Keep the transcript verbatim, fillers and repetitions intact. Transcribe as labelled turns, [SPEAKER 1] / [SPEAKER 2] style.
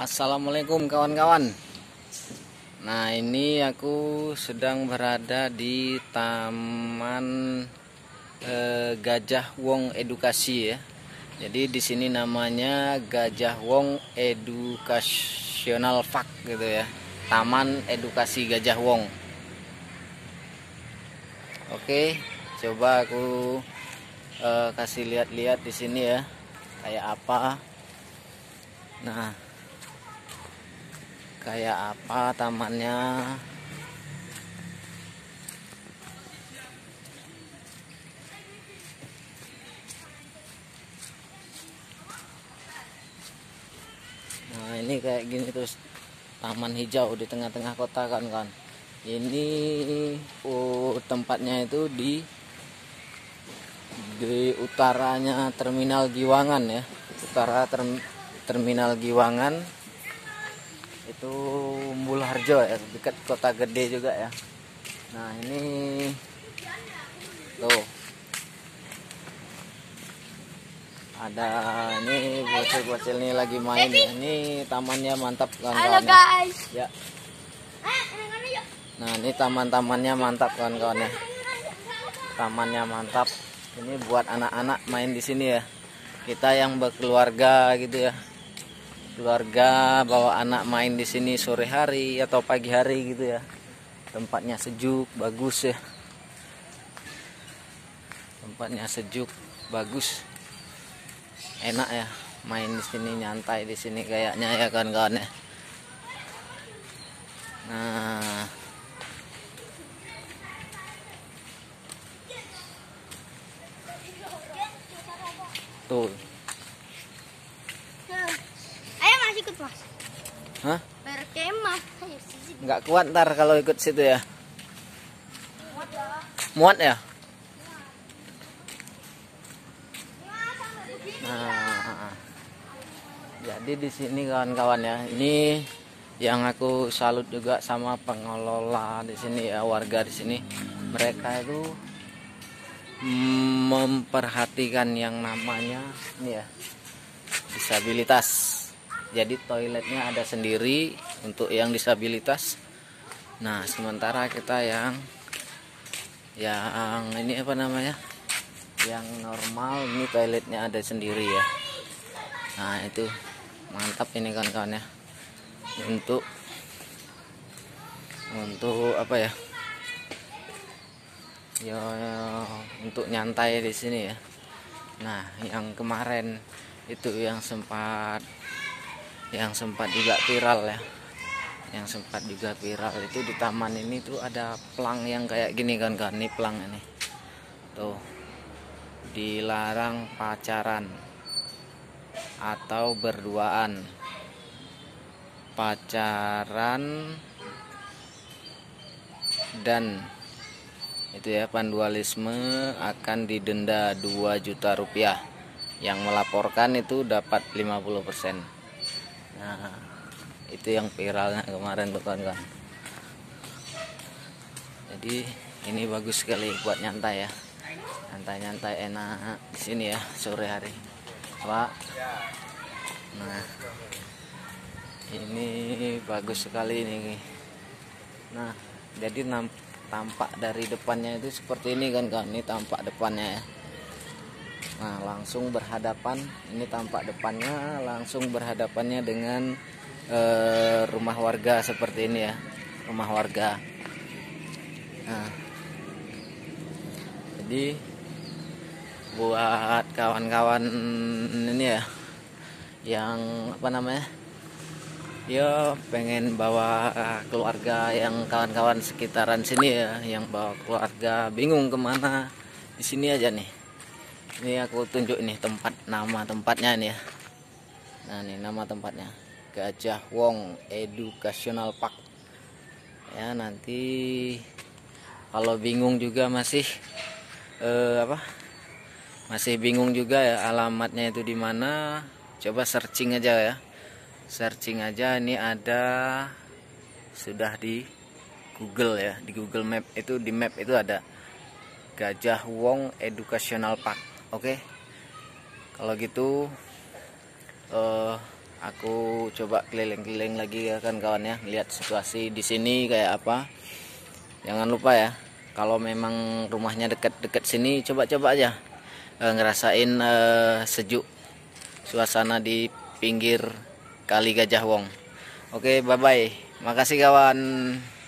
[SPEAKER 1] Assalamualaikum kawan-kawan. Nah, ini aku sedang berada di Taman eh, Gajah Wong Edukasi ya. Jadi di sini namanya Gajah Wong Educational Park gitu ya. Taman Edukasi Gajah Wong. Oke, coba aku eh, kasih lihat-lihat di sini ya. Kayak apa? Nah, kayak apa tamannya. Nah, ini kayak gini terus, taman hijau di tengah-tengah kota kan kan. Ini oh, tempatnya itu di di utaranya Terminal Giwangan ya. Utara term, Terminal Giwangan itu Mbulharjo ya, dekat Kota Gede juga ya. Nah, ini tuh ada ini bocil-bocil nih lagi main ya. Ini tamannya mantap kan.
[SPEAKER 2] Halo guys
[SPEAKER 1] ya. Nah, ini taman-tamannya mantap kawan-kawan ya. Tamannya mantap. Ini buat anak-anak main di sini ya. Kita yang berkeluarga gitu ya. Keluarga bawa anak main di sini sore hari atau pagi hari gitu ya. Tempatnya sejuk, bagus ya. Tempatnya sejuk, bagus. Enak ya main di sini, nyantai di sini kayaknya ya kawan-kawan ya. Nah, tuh.
[SPEAKER 2] ayo mas ikut mas.
[SPEAKER 1] Hah?
[SPEAKER 2] Berkemah.
[SPEAKER 1] Nggak kuat ntar kalau ikut situ ya. Muat ya. Nah, jadi di sini kawan-kawan ya. Ini yang aku salut juga sama pengelola di sini ya, warga di sini. Mereka itu memperhatikan yang namanya ini ya, disabilitas. Jadi toiletnya ada sendiri untuk yang disabilitas. Nah, sementara kita yang yang ini apa namanya? Yang normal, ini toiletnya ada sendiri ya. Nah, itu mantap ini kawan-kawan ya. Untuk untuk apa ya? Ya, untuk nyantai di sini ya. Nah, yang kemarin itu yang sempat yang sempat juga viral ya. Yang sempat juga viral itu di taman ini tuh ada plang yang kayak gini kan kan. Ini plang ini. Tuh. Dilarang pacaran atau berduaan. Pacaran dan itu ya, pandualisme akan didenda dua juta rupiah. Yang melaporkan itu dapat lima puluh persen. Nah, itu yang viralnya kemarin tuh kawan-kawan. Jadi ini bagus sekali buat nyantai ya. Nyantai-nyantai enak di sini ya sore hari. Pak. Nah, ini bagus sekali ini. Nah, jadi tampak dari depannya itu seperti ini kan kan. Ini tampak depannya ya. Nah, langsung berhadapan, ini tampak depannya langsung berhadapannya dengan eh, rumah warga seperti ini ya, rumah warga. Nah, jadi buat kawan-kawan ini ya, yang apa namanya, ya pengen bawa keluarga, yang kawan-kawan sekitaran sini ya, yang bawa keluarga bingung kemana, di sini aja nih. Ini aku tunjuk nih tempat, nama tempatnya nih ya. Nah, ini nama tempatnya Gajah Wong Educational Park. Ya, nanti kalau bingung juga masih eh, apa? Masih bingung juga ya alamatnya itu di mana? Coba searching aja ya. Searching aja, ini ada sudah di Google ya, di Google Map itu, di map itu ada Gajah Wong Educational Park. Oke, kalau gitu uh, aku coba keliling-keliling lagi ya kan kawan ya, lihat situasi di sini kayak apa. Jangan lupa ya, kalau memang rumahnya dekat-dekat sini, coba-coba aja eh, ngerasain eh, sejuk suasana di pinggir Kali Gajah Wong. Oke, bye bye. Makasih kawan.